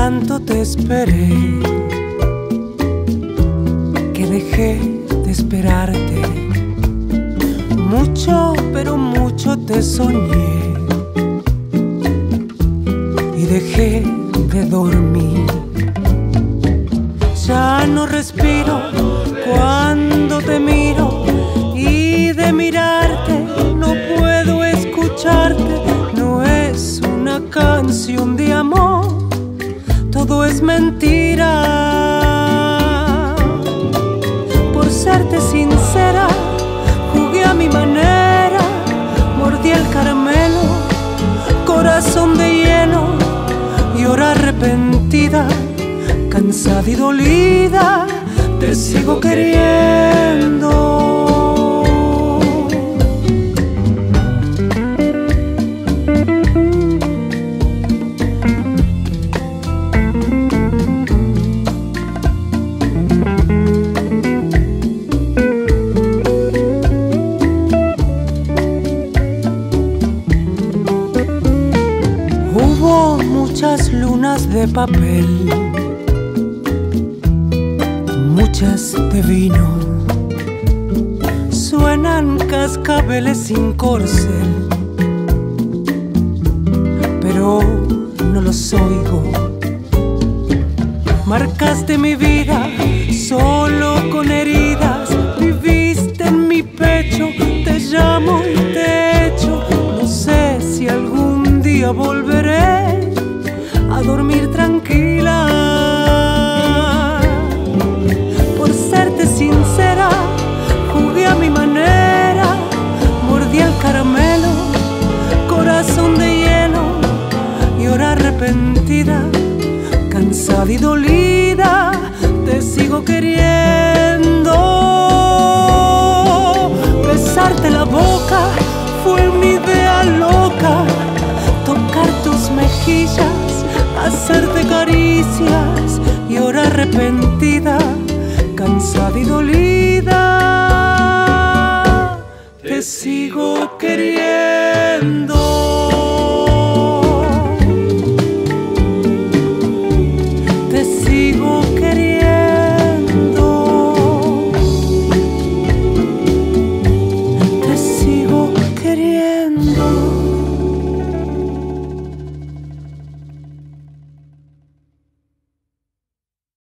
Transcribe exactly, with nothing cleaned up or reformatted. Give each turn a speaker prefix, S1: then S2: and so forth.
S1: tanto te esperé, que dejé de esperarte. Mucho, pero mucho te soñé y dejé de dormir. Ya no respiro cuando te miro y de mirarte no puedo escucharte. No es una canción de amor, todo es mentira. Por serte sincera, jugué a mi manera, mordí el caramelo, corazón de hielo, y ahora arrepentida, cansada y dolida, te sigo queriendo. Hubo muchas lunas de papel, muchas de vino, suenan cascabeles sin corcel, pero no los oigo. Marcaste mi vida solo con heridas, viviste en mi pecho, te llamo y te echo. No sé si algún día volveré a dormir tranquila. Por serte sincera, jugué a mi manera, mordí el caramelo, corazón de hielo, y ahora arrepentida, cansada y dolida, te sigo queriendo. Besarte la boca fue una idea loca, tocar tus mejillas, hacerte caricias, y ahora arrepentida, cansada y dolida, te sigo queriendo.